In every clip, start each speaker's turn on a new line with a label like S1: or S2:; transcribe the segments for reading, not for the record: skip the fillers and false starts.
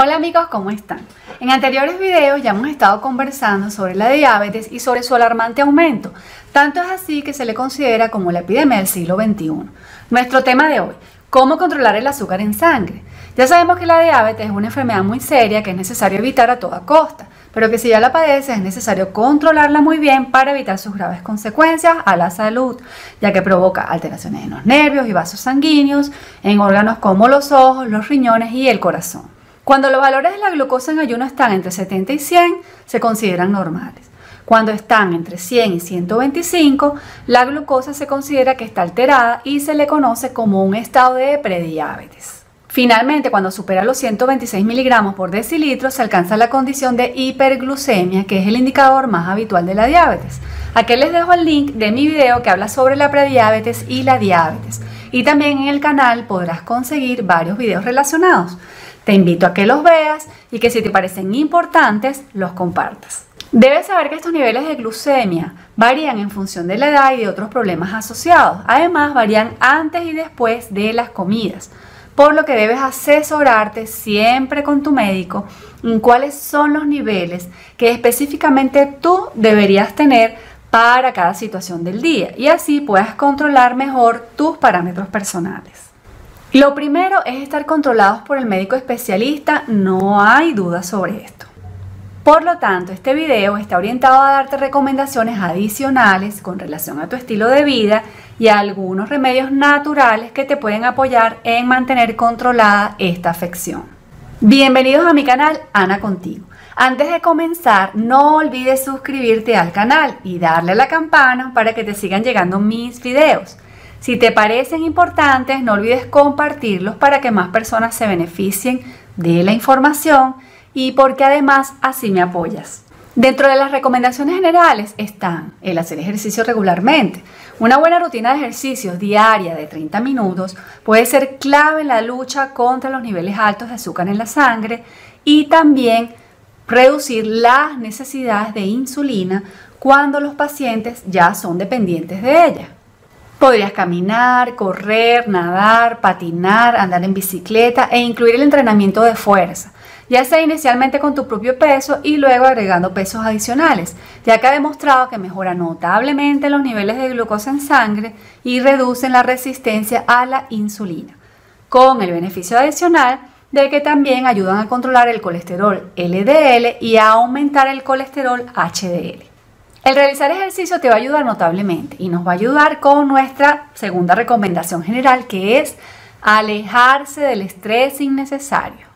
S1: Hola amigos, ¿cómo están? En anteriores videos ya hemos estado conversando sobre la diabetes y sobre su alarmante aumento. Tanto es así que se le considera como la epidemia del siglo XXI. Nuestro tema de hoy, ¿cómo controlar el azúcar en sangre? Ya sabemos que la diabetes es una enfermedad muy seria que es necesario evitar a toda costa, pero que si ya la padeces es necesario controlarla muy bien para evitar sus graves consecuencias a la salud, ya que provoca alteraciones en los nervios y vasos sanguíneos, en órganos como los ojos, los riñones y el corazón. Cuando los valores de la glucosa en ayuno están entre 70 y 100, se consideran normales. Cuando están entre 100 y 125, la glucosa se considera que está alterada y se le conoce como un estado de prediabetes. Finalmente, cuando supera los 126 miligramos por decilitro, se alcanza la condición de hiperglucemia, que es el indicador más habitual de la diabetes. Aquí les dejo el link de mi video que habla sobre la prediabetes y la diabetes. Y también en el canal podrás conseguir varios videos relacionados. Te invito a que los veas y que si te parecen importantes, los compartas. Debes saber que estos niveles de glucemia varían en función de la edad y de otros problemas asociados. Además, varían antes y después de las comidas, por lo que debes asesorarte siempre con tu médico en cuáles son los niveles que específicamente tú deberías tener para cada situación del día y así puedas controlar mejor tus parámetros personales. Lo primero es estar controlados por el médico especialista, no hay duda sobre esto. Por lo tanto, este video está orientado a darte recomendaciones adicionales con relación a tu estilo de vida y a algunos remedios naturales que te pueden apoyar en mantener controlada esta afección. Bienvenidos a mi canal Ana Contigo. Antes de comenzar, no olvides suscribirte al canal y darle a la campana para que te sigan llegando mis videos. Si te parecen importantes, no olvides compartirlos para que más personas se beneficien de la información y porque además así me apoyas. Dentro de las recomendaciones generales están el hacer ejercicio regularmente. Una buena rutina de ejercicios diaria de 30 minutos puede ser clave en la lucha contra los niveles altos de azúcar en la sangre y también reducir las necesidades de insulina cuando los pacientes ya son dependientes de ella. Podrías caminar, correr, nadar, patinar, andar en bicicleta e incluir el entrenamiento de fuerza, ya sea inicialmente con tu propio peso y luego agregando pesos adicionales, ya que ha demostrado que mejora notablemente los niveles de glucosa en sangre y reducen la resistencia a la insulina, con el beneficio adicional de que también ayudan a controlar el colesterol LDL y a aumentar el colesterol HDL. El realizar ejercicio te va a ayudar notablemente y nos va a ayudar con nuestra segunda recomendación general, que es alejarse del estrés innecesario.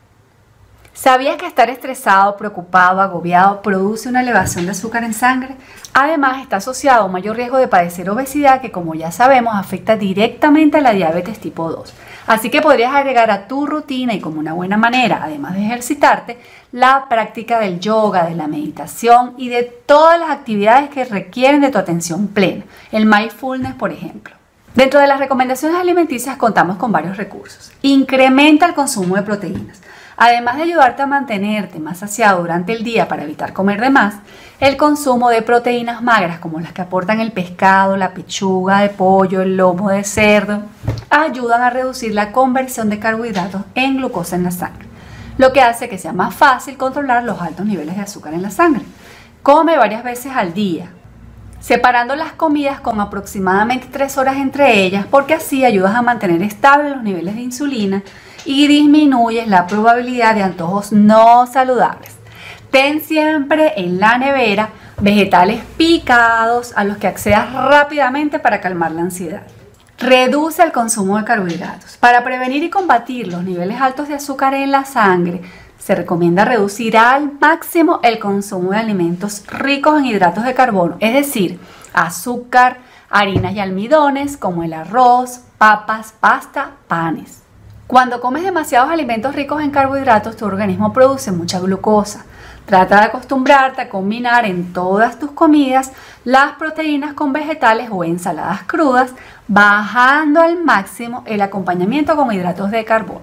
S1: ¿Sabías que estar estresado, preocupado, agobiado produce una elevación de azúcar en sangre? Además, está asociado a un mayor riesgo de padecer obesidad que, como ya sabemos, afecta directamente a la diabetes tipo 2. Así que podrías agregar a tu rutina y como una buena manera, además de ejercitarte, la práctica del yoga, de la meditación y de todas las actividades que requieren de tu atención plena. El mindfulness, por ejemplo. Dentro de las recomendaciones alimenticias contamos con varios recursos. Incrementa el consumo de proteínas. Además de ayudarte a mantenerte más saciado durante el día para evitar comer de más, el consumo de proteínas magras como las que aportan el pescado, la pechuga de pollo, el lomo de cerdo, ayudan a reducir la conversión de carbohidratos en glucosa en la sangre, lo que hace que sea más fácil controlar los altos niveles de azúcar en la sangre. Come varias veces al día, separando las comidas con aproximadamente 3 horas entre ellas, porque así ayudas a mantener estables los niveles de insulina y disminuyes la probabilidad de antojos no saludables. Ten siempre en la nevera vegetales picados a los que accedas rápidamente para calmar la ansiedad. Reduce el consumo de carbohidratos. Para prevenir y combatir los niveles altos de azúcar en la sangre, se recomienda reducir al máximo el consumo de alimentos ricos en hidratos de carbono, es decir, azúcar, harinas y almidones como el arroz, papas, pasta, panes. Cuando comes demasiados alimentos ricos en carbohidratos, tu organismo produce mucha glucosa. Trata de acostumbrarte a combinar en todas tus comidas las proteínas con vegetales o ensaladas crudas, bajando al máximo el acompañamiento con hidratos de carbono.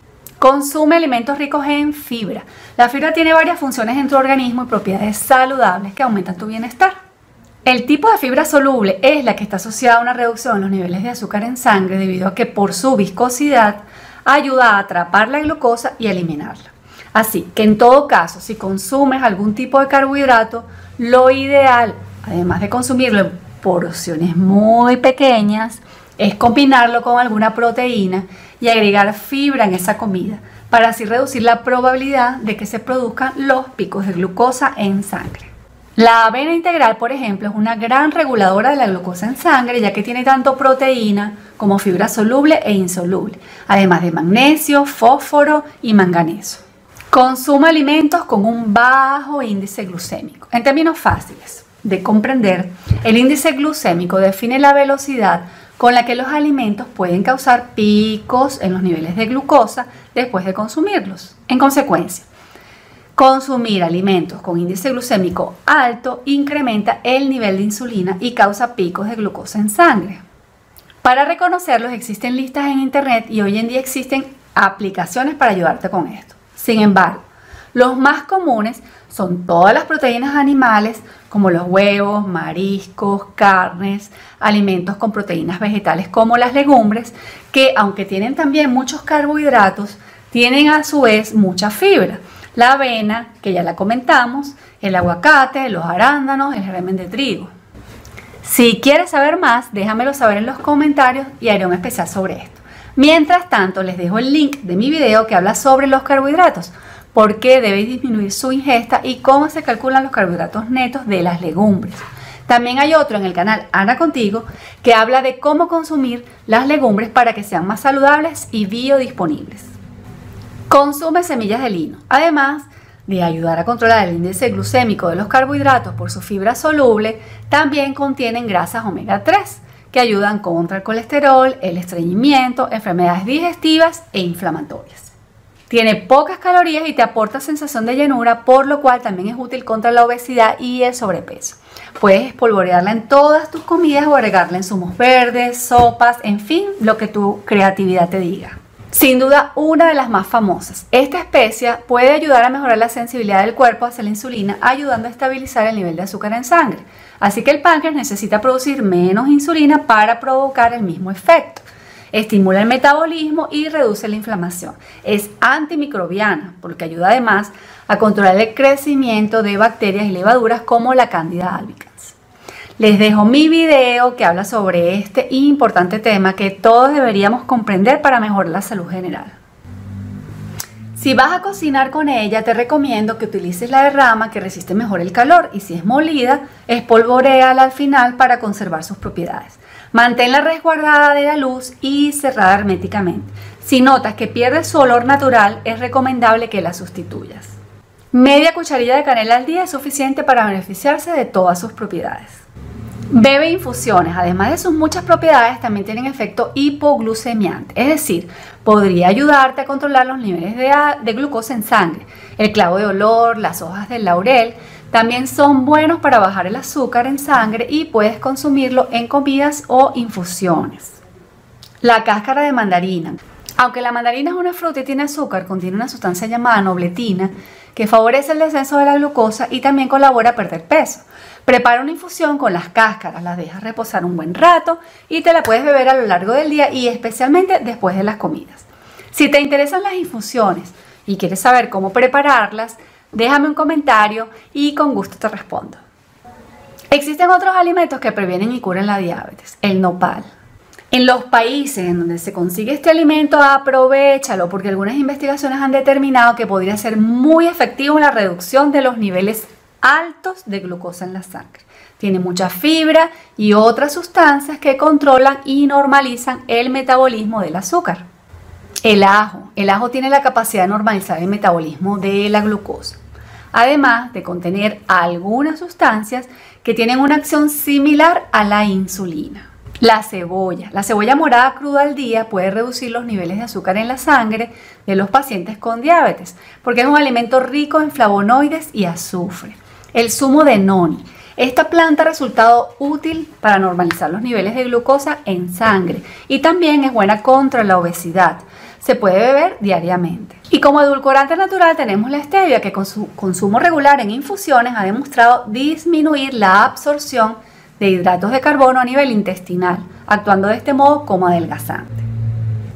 S1: Consume alimentos ricos en fibra. La fibra tiene varias funciones en tu organismo y propiedades saludables que aumentan tu bienestar. El tipo de fibra soluble es la que está asociada a una reducción en los niveles de azúcar en sangre debido a que por su viscosidad ayuda a atrapar la glucosa y eliminarla. Así que en todo caso, si consumes algún tipo de carbohidrato, lo ideal, además de consumirlo en porciones muy pequeñas, es combinarlo con alguna proteína y agregar fibra en esa comida, para así reducir la probabilidad de que se produzcan los picos de glucosa en sangre. La avena integral, por ejemplo, es una gran reguladora de la glucosa en sangre, ya que tiene tanto proteína como fibra soluble e insoluble, además de magnesio, fósforo y manganeso. Consume alimentos con un bajo índice glucémico. En términos fáciles de comprender, el índice glucémico define la velocidad con la que los alimentos pueden causar picos en los niveles de glucosa después de consumirlos. En consecuencia, consumir alimentos con índice glucémico alto incrementa el nivel de insulina y causa picos de glucosa en sangre. Para reconocerlos existen listas en internet y hoy en día existen aplicaciones para ayudarte con esto. Sin embargo, los más comunes son todas las proteínas animales como los huevos, mariscos, carnes, alimentos con proteínas vegetales como las legumbres, que aunque tienen también muchos carbohidratos, tienen a su vez mucha fibra. La avena, que ya la comentamos, el aguacate, los arándanos, el germen de trigo. Si quieres saber más, déjamelo saber en los comentarios y haré un especial sobre esto. Mientras tanto, les dejo el link de mi video que habla sobre los carbohidratos, por qué debéis disminuir su ingesta y cómo se calculan los carbohidratos netos de las legumbres. También hay otro en el canal Ana Contigo que habla de cómo consumir las legumbres para que sean más saludables y biodisponibles. Consume semillas de lino, además de ayudar a controlar el índice glucémico de los carbohidratos por su fibra soluble, también contienen grasas omega 3 que ayudan contra el colesterol, el estreñimiento, enfermedades digestivas e inflamatorias. Tiene pocas calorías y te aporta sensación de llenura, por lo cual también es útil contra la obesidad y el sobrepeso. Puedes espolvorearla en todas tus comidas o agregarla en zumos verdes, sopas, en fin, lo que tu creatividad te diga. Sin duda, una de las más famosas. Esta especia puede ayudar a mejorar la sensibilidad del cuerpo hacia la insulina, ayudando a estabilizar el nivel de azúcar en sangre. Así que el páncreas necesita producir menos insulina para provocar el mismo efecto. Estimula el metabolismo y reduce la inflamación. Es antimicrobiana porque ayuda además a controlar el crecimiento de bacterias y levaduras como la Candida albicans. Les dejo mi video que habla sobre este importante tema que todos deberíamos comprender para mejorar la salud general. Si vas a cocinar con ella, te recomiendo que utilices la de rama que resiste mejor el calor y si es molida, espolvoréala al final para conservar sus propiedades. Manténla resguardada de la luz y cerrada herméticamente. Si notas que pierde su olor natural, es recomendable que la sustituyas. Media cucharilla de canela al día es suficiente para beneficiarse de todas sus propiedades. Bebe infusiones, además de sus muchas propiedades, también tienen efecto hipoglucemiante, es decir, podría ayudarte a controlar los niveles de glucosa en sangre. El clavo de olor, las hojas del laurel, también son buenos para bajar el azúcar en sangre y puedes consumirlo en comidas o infusiones. La cáscara de mandarina. Aunque la mandarina es una fruta y tiene azúcar, contiene una sustancia llamada nobletina que favorece el descenso de la glucosa y también colabora a perder peso. Prepara una infusión con las cáscaras, las dejas reposar un buen rato y te la puedes beber a lo largo del día y especialmente después de las comidas. Si te interesan las infusiones y quieres saber cómo prepararlas, déjame un comentario y con gusto te respondo. Existen otros alimentos que previenen y curan la diabetes. El nopal. En los países en donde se consigue este alimento, aprovéchalo porque algunas investigaciones han determinado que podría ser muy efectivo en la reducción de los niveles altos de glucosa en la sangre. Tiene mucha fibra y otras sustancias que controlan y normalizan el metabolismo del azúcar. El ajo tiene la capacidad de normalizar el metabolismo de la glucosa, además de contener algunas sustancias que tienen una acción similar a la insulina. La cebolla morada cruda al día puede reducir los niveles de azúcar en la sangre de los pacientes con diabetes, porque es un alimento rico en flavonoides y azufre. El zumo de noni. Esta planta ha resultado útil para normalizar los niveles de glucosa en sangre y también es buena contra la obesidad. Se puede beber diariamente. Y como edulcorante natural tenemos la stevia, que con su consumo regular en infusiones ha demostrado disminuir la absorción de hidratos de carbono a nivel intestinal, actuando de este modo como adelgazante.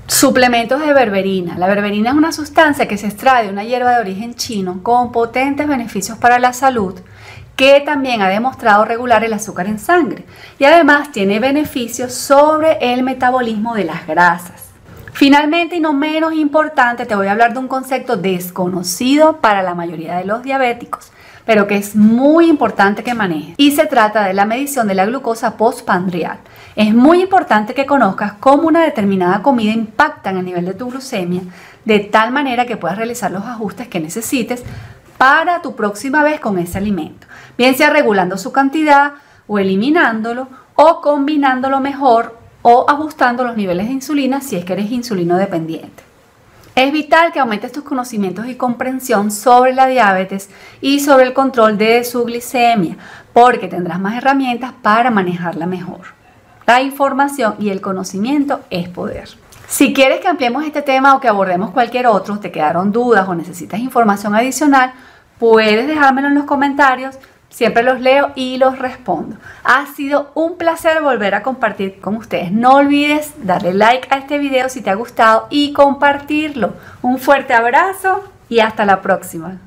S1: Suplementos de berberina. La berberina es una sustancia que se extrae de una hierba de origen chino con potentes beneficios para la salud, que también ha demostrado regular el azúcar en sangre y además tiene beneficios sobre el metabolismo de las grasas. Finalmente, y no menos importante, te voy a hablar de un concepto desconocido para la mayoría de los diabéticos, pero que es muy importante que manejes, y se trata de la medición de la glucosa postprandial. Es muy importante que conozcas cómo una determinada comida impacta en el nivel de tu glucemia, de tal manera que puedas realizar los ajustes que necesites para tu próxima vez con ese alimento, bien sea regulando su cantidad o eliminándolo o combinándolo mejor o ajustando los niveles de insulina si es que eres insulino dependiente. Es vital que aumentes tus conocimientos y comprensión sobre la diabetes y sobre el control de su glicemia, porque tendrás más herramientas para manejarla mejor. La información y el conocimiento es poder. Si quieres que ampliemos este tema o que abordemos cualquier otro, te quedaron dudas o necesitas información adicional, puedes dejármelo en los comentarios. Siempre los leo y los respondo. Ha sido un placer volver a compartir con ustedes. No olvides darle like a este video si te ha gustado y compartirlo. Un fuerte abrazo y hasta la próxima.